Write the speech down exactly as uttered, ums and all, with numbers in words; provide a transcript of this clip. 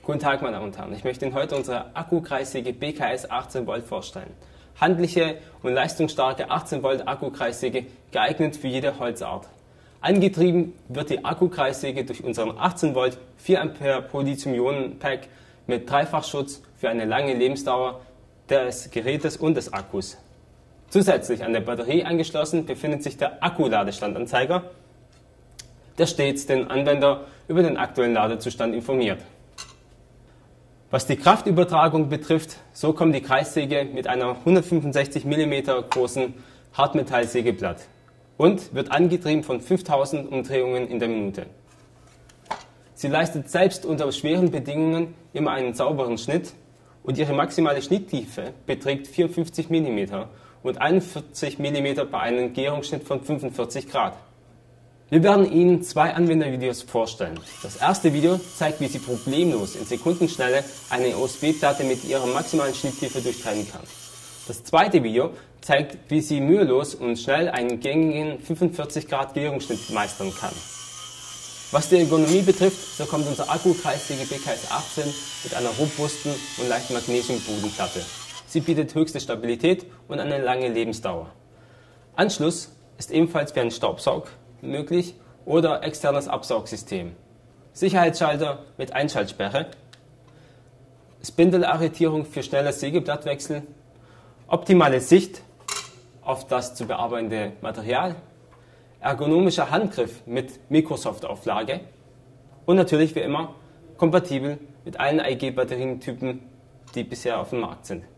Guten Tag, meine Damen und Herren. Ich möchte Ihnen heute unsere Akkukreissäge B K S achtzehn Volt vorstellen. Handliche und leistungsstarke achtzehn Volt Akkukreissäge, geeignet für jede Holzart. Angetrieben wird die Akkukreissäge durch unseren achtzehn Volt vier Ampere Po-Lithium-Ionen-Pack mit Dreifachschutz für eine lange Lebensdauer des Gerätes und des Akkus. Zusätzlich an der Batterie angeschlossen befindet sich der Akkuladestandanzeiger, der stets den Anwender über den aktuellen Ladezustand informiert. Was die Kraftübertragung betrifft, so kommt die Kreissäge mit einer hundertfünfundsechzig Millimeter großen Hartmetallsägeblatt und wird angetrieben von fünftausend Umdrehungen in der Minute. Sie leistet selbst unter schweren Bedingungen immer einen sauberen Schnitt und ihre maximale Schnitttiefe beträgt vierundfünfzig Millimeter und einundvierzig Millimeter bei einem Gärungsschnitt von fünfundvierzig Grad. Wir werden Ihnen zwei Anwendervideos vorstellen. Das erste Video zeigt, wie Sie problemlos in Sekundenschnelle eine O S B-Platte mit ihrer maximalen Schnitttiefe durchtrennen kann. Das zweite Video zeigt, wie Sie mühelos und schnell einen gängigen fünfundvierzig Grad Gärungsschnitt meistern kann. Was die Ergonomie betrifft, so kommt unser Akkukreissäge B K S achtzehn mit einer robusten und leichten Magnesiumbodenplatte. Sie bietet höchste Stabilität und eine lange Lebensdauer. Anschluss ist ebenfalls für einen Staubsaug möglich oder externes Absaugsystem. Sicherheitsschalter mit Einschaltsperre, Spindelarretierung für schnelle Sägeblattwechsel, optimale Sicht auf das zu bearbeitende Material, ergonomischer Handgriff mit Microsoft-Auflage und natürlich wie immer kompatibel mit allen I G-Batterientypen, die bisher auf dem Markt sind.